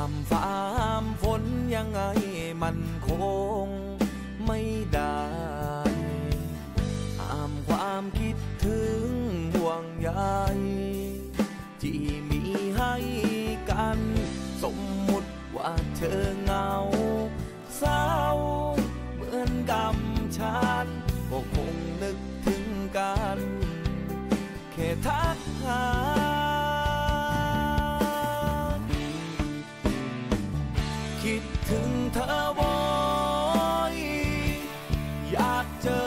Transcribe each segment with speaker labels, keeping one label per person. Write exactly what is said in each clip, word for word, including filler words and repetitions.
Speaker 1: ามฟ้ามฝนยังไงมันคงไม่ได้ห้ามความคิดถึงห่วงใยที่มีให้กันสมมุติว่าเธอเหงาเศร้าเหมือนกับฉันก็คงนึกถึงกันแค่ทักหาคิดถึงเธอบ่อยอยากเจอ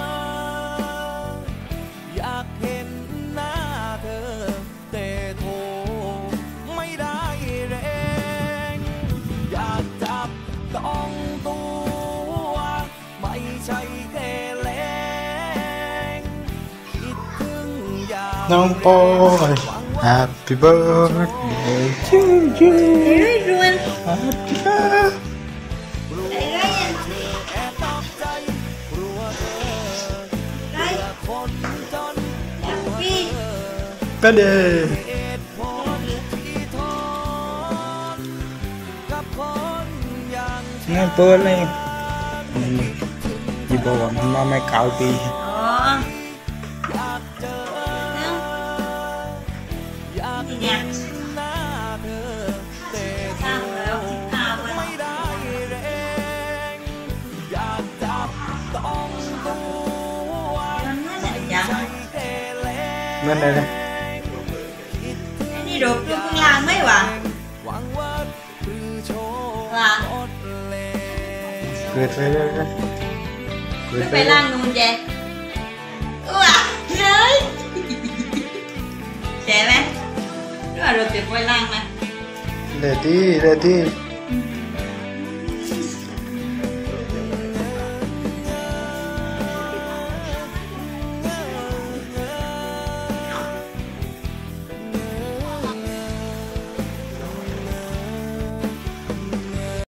Speaker 1: อยากเห็นหน้าเธอแต่โทรไม่ได้แรงอยากจับต้องตัวไม่ใช่แค่แรงคิดถึงอยาก
Speaker 2: น้องปอย Happy birthday to you
Speaker 3: everyone
Speaker 2: Happy birthday ก็เด้นั่นเปิดเลยยี่บอกว่ามันมาไม่เก่าปีนั่นเลยนะ
Speaker 3: นี่ดูดูข้างล่างไหมวะวะ
Speaker 2: เกิดไปเลยนะ
Speaker 3: ไปล่างนู่นเจ๊ว้าเลยเจ๊ไหมหรือว่าเราเก็บไว้ล่างไหม
Speaker 2: เรดี้เรดี้